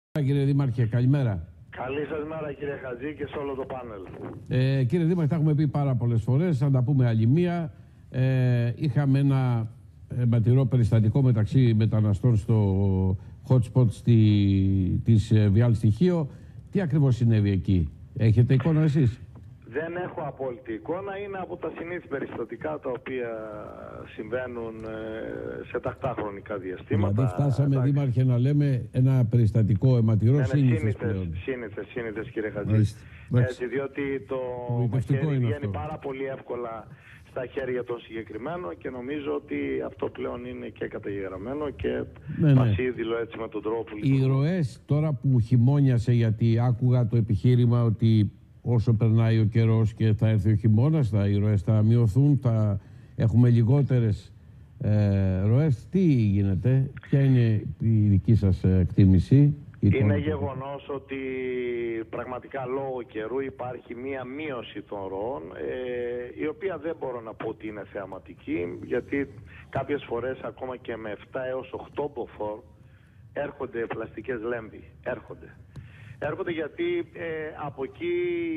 Κύριε Δήμαρχε, καλημέρα. Καλή σας μέρα κύριε Χατζή και σε όλο το πάνελ. Κύριε Δήμαρχε, τα έχουμε πει πάρα πολλές φορές, θα τα πούμε άλλη μία. Είχαμε ένα αιματηρό περιστατικό μεταξύ μεταναστών στο hot spot της Βιάλ Στοιχείο. Τι ακριβώς συνέβη εκεί, έχετε εικόνα εσείς? Δεν έχω απόλυτη εικόνα, είναι από τα συνήθη περιστατικά τα οποία συμβαίνουν σε τακτά χρονικά διαστήματα. Δηλαδή φτάσαμε, Δήμαρχε, να λέμε ένα περιστατικό αιματηρό σύνηθες πλέον. Σύνηθες κύριε Χατζή. Έτσι, διότι το μαχαίρι βγαίνει πάρα πολύ εύκολα στα χέρια των συγκεκριμένων και νομίζω ότι αυτό πλέον είναι και καταγεγραμμένο και πασίδηλο έτσι με τον τρόπο. Οι ροές τώρα που χειμώνιασε, γιατί άκουγα το επιχείρημα ότι όσο περνάει ο καιρός και θα έρθει ο χειμώνας, οι ροές θα μειωθούν, θα έχουμε λιγότερες ροές. Τι γίνεται, ποια είναι η δική σας εκτίμηση? Είναι γεγονός ότι πραγματικά λόγω καιρού υπάρχει μία μείωση των ροών, η οποία δεν μπορώ να πω ότι είναι θεαματική, γιατί κάποιες φορές ακόμα και με 7 έως 8 μποφόρ έρχονται πλαστικές λέμβοι. Έρχονται γιατί από εκεί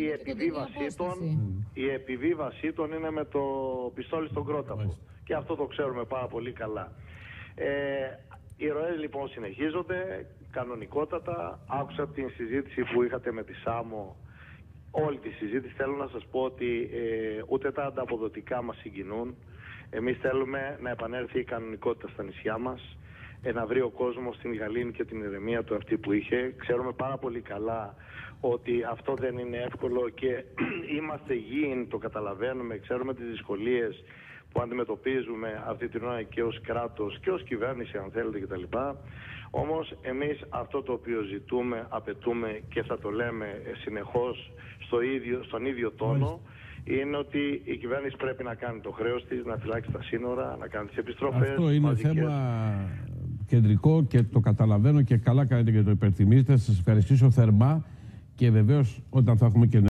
η επιβίβασή των είναι με το πιστόλι στον κρόταφο. Και αυτό το ξέρουμε πάρα πολύ καλά. Οι ροές λοιπόν συνεχίζονται κανονικότατα. Άκουσα την συζήτηση που είχατε με τη Σάμο, όλη τη συζήτηση. Θέλω να σας πω ότι ούτε τα ανταποδοτικά μας συγκινούν. Εμείς θέλουμε να επανέλθει η κανονικότητα στα νησιά μας, να βρει ο κόσμος την γαλήνη και την ηρεμία του αυτή που είχε. Ξέρουμε πάρα πολύ καλά ότι αυτό δεν είναι εύκολο και είμαστε γήινοι, το καταλαβαίνουμε, ξέρουμε τις δυσκολίες που αντιμετωπίζουμε αυτή την ώρα και ως κράτος και ως κυβέρνηση, αν θέλετε, κτλ. Όμως εμείς αυτό το οποίο ζητούμε, απαιτούμε και θα το λέμε συνεχώς στον ίδιο τόνο, είναι ότι η κυβέρνηση πρέπει να κάνει το χρέος της, να φυλάξει τα σύνορα, να κάνει τις επιστροφές. Αυτό είναι μαζικές. θέμα κεντρικό και το καταλαβαίνω και καλά κάνετε και το υπενθυμίζετε. Σας ευχαριστήσω θερμά και βεβαίως όταν θα έχουμε και